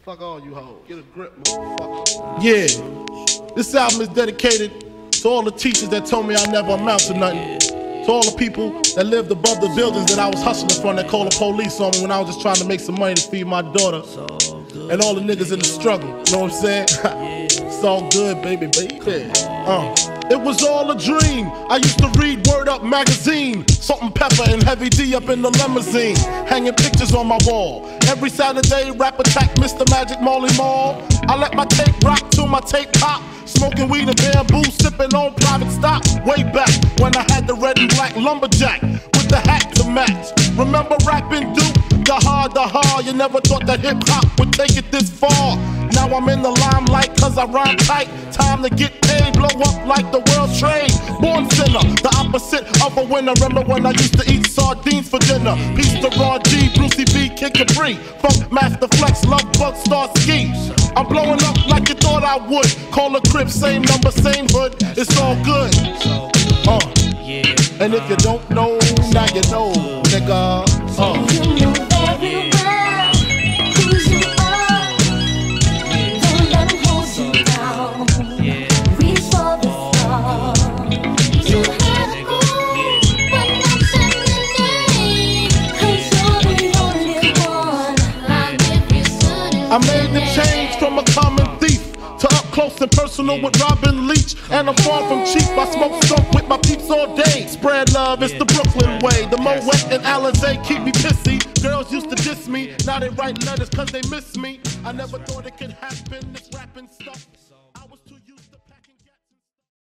Fuck all you hoes. Get a grip, motherfucker. Yeah, this album is dedicated to all the teachers that told me I never amount to nothing. To all the people that lived above the buildings that I was hustling from that called the police on me when I was just trying to make some money to feed my daughter. And all the niggas in the struggle, you know what I'm saying? It's all good, baby. It was all a dream. I used to read Word Up magazine, Salt-N-Pepa and Heavy D up in the limousine, hanging pictures on my wall. Every Saturday, Rap Attack, Mr. Magic Marley Marl. I let my tape rock till my tape pop, smoking weed and bamboo, sipping on private stock. Way back when I had the red and black lumberjack with the hat to match. Remember rapping Duke? The hard, you never thought that hip-hop would take it this far. Now I'm in the limelight cause I rhyme tight. Time to get paid, blow up like the world's trade. Born sinner, the opposite of a winner. Remember when I used to eat sardines for dinner? Peace to Ron G, Brucey B, Kid Capri, Funk Master Flex, Love Bug, Star Ski. I'm blowing up like you thought I would. Call a crib, same number, same hood. It's all good. And if you don't know, now you know, nigga. I made the change from a common thief to up close and personal with Robin Leach. And I'm far from cheap, I smoke skunk with my peeps all day. Spread love, it's the Brooklyn way. The Moet and Alizé keep me pissy. Girls used to diss me, now they write letters cause they miss me. I never thought it could happen, this rapping stuff.